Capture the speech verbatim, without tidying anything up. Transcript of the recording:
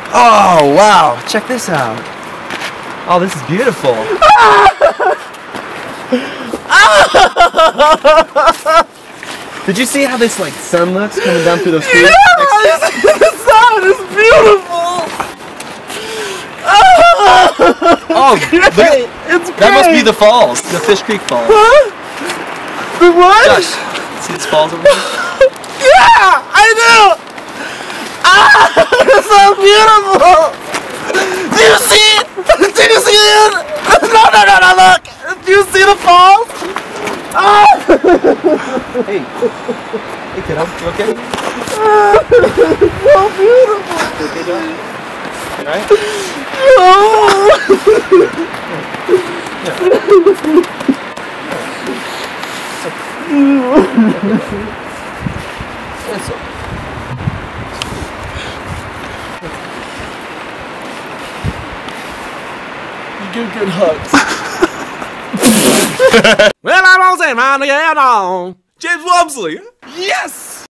Oh, wow. Check this out. Oh, this is beautiful. Did you see how this like sun looks coming down through those trees? Yeah, the sun is beautiful. Oh, great. look at, It's that great. must be the falls, the Fish Creek Falls. Huh? The what? Josh, see these falls over there? Yeah, I do. Ah, it's so beautiful. Do you see it? Did you see it? No, no, no, no, look. Do you see the falls? Ah. Hey, hey kiddo, you okay? So beautiful. You okay, Josh? You alright? It's okay. You give good hugs. Well, I'm all saying, man, yeah, no. James Wamsley. Yes.